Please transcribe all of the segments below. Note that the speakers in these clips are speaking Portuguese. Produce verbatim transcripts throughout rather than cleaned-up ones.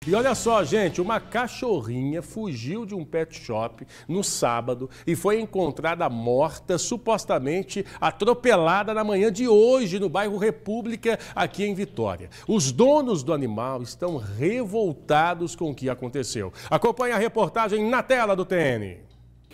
E olha só, gente, uma cachorrinha fugiu de um pet shop no sábado e foi encontrada morta, supostamente atropelada na manhã de hoje no bairro República, aqui em Vitória. Os donos do animal estão revoltados com o que aconteceu. Acompanhe a reportagem na tela do T N.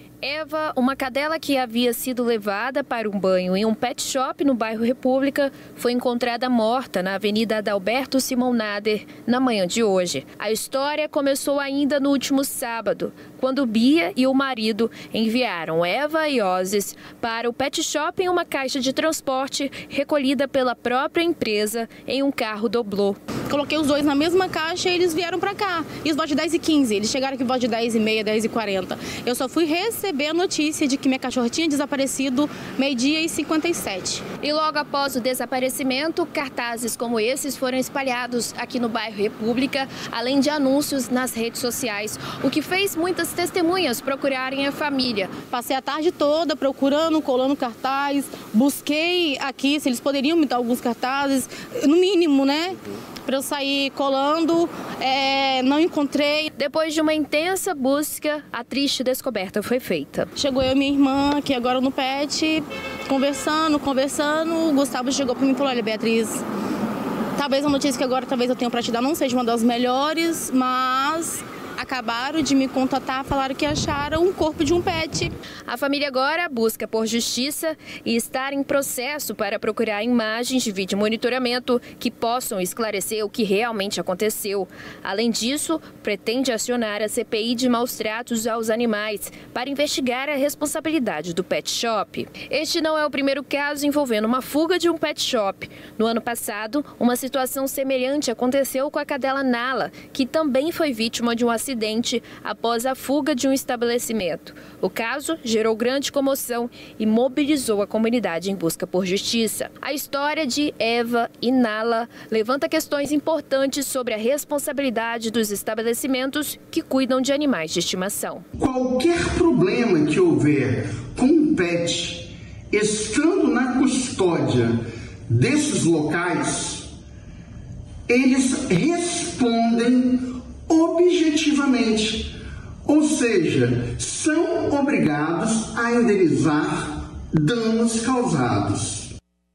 Eva, uma cadela que havia sido levada para um banho em um pet shop no bairro República, foi encontrada morta na Avenida Adalberto Simão Nader na manhã de hoje. A história começou ainda no último sábado, quando Bia e o marido enviaram Eva e Ozzy para o pet shop em uma caixa de transporte recolhida pela própria empresa em um carro doblô. Coloquei os dois na mesma caixa e eles vieram para cá. E os votos de dez e quinze, eles chegaram aqui votos de dez e meia, dez e quarenta. Eu só fui receber a notícia de que minha cachorra tinha desaparecido meio-dia e cinquenta e sete. E logo após o desaparecimento, cartazes como esses foram espalhados aqui no bairro República, além de anúncios nas redes sociais, o que fez muitas testemunhas procurarem a família. Passei a tarde toda procurando, colando cartaz, busquei aqui se eles poderiam me dar alguns cartazes, no mínimo, né? Para eu sair colando, é, não encontrei. Depois de uma intensa busca, a triste descoberta foi feita. Chegou eu e minha irmã, aqui agora no pet, conversando, conversando. O Gustavo chegou para mim e falou: olha, Beatriz, talvez a notícia que agora talvez eu tenha para te dar não seja uma das melhores, mas acabaram de me contatar, falaram que acharam um corpo de um pet. A família agora busca por justiça e está em processo para procurar imagens de vídeo monitoramento que possam esclarecer o que realmente aconteceu. Além disso, pretende acionar a C P I de maus tratos aos animais para investigar a responsabilidade do pet shop. Este não é o primeiro caso envolvendo uma fuga de um pet shop. No ano passado, uma situação semelhante aconteceu com a cadela Nala, que também foi vítima de um acidente acidente após a fuga de um estabelecimento. O caso gerou grande comoção e mobilizou a comunidade em busca por justiça. A história de Eva e Nala levanta questões importantes sobre a responsabilidade dos estabelecimentos que cuidam de animais de estimação. Qualquer problema que houver com um pet estando na custódia desses locais, eles respondem objetivamente, ou seja, são obrigados a indenizar danos causados.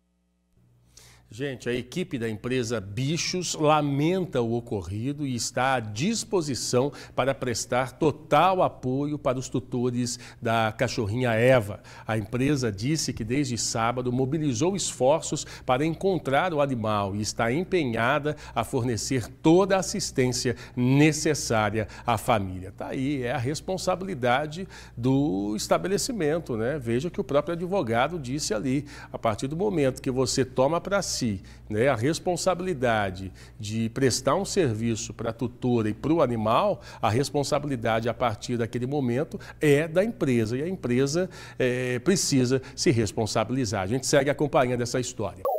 Gente, a equipe da empresa Bichos lamenta o ocorrido e está à disposição para prestar total apoio para os tutores da cachorrinha Eva. A empresa disse que desde sábado mobilizou esforços para encontrar o animal e está empenhada a fornecer toda a assistência necessária à família. Tá aí, é a responsabilidade do estabelecimento, né? Veja que o próprio advogado disse ali, a partir do momento que você toma para si Né, a responsabilidade de prestar um serviço para a tutora e para o animal, a responsabilidade a partir daquele momento é da empresa e a empresa é, precisa se responsabilizar. A gente segue acompanhando essa história.